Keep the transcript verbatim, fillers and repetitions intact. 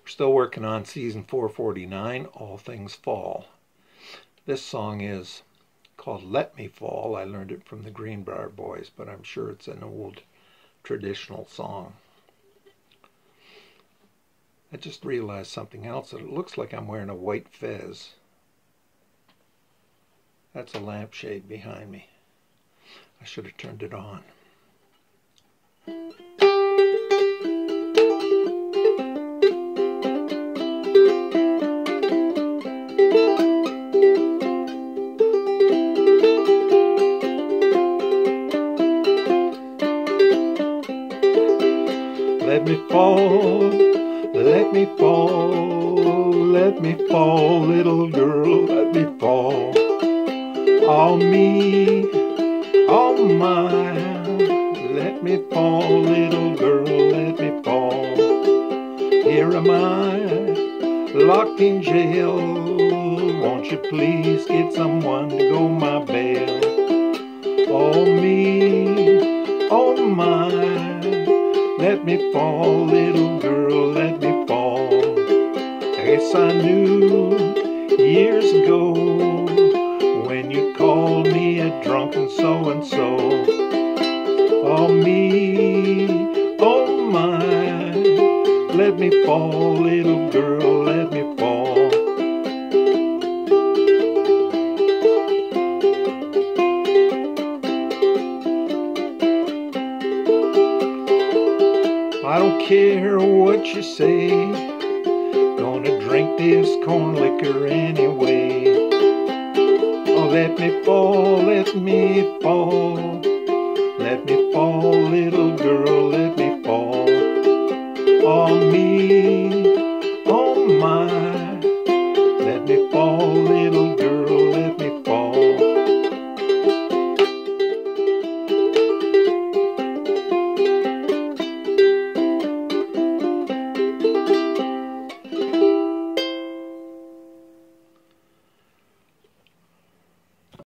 We're still working on season four forty-nine, All Things Fall. This song is called Let Me Fall. I learned it from the Greenbrier Boys, but I'm sure it's an old traditional song. I just realized something else, that it looks like I'm wearing a white fez. That's a lampshade behind me. I should have turned it on. Let me fall, let me fall, let me fall, little girl, let me fall. All me, all mine, let me fall, little girl, let me fall. Here am I, locked in jail, won't you please get someone to go my bail? All me, all mine, let me fall, little girl, let me fall. I guess I knew years ago when you called me a drunken so-and-so. Oh me, oh my, let me fall, little girl, let me fall. I don't care what you say, gonna drink this corn liquor anyway. Oh, let me fall, let me fall, let me fall, little girl, let me fall. On me,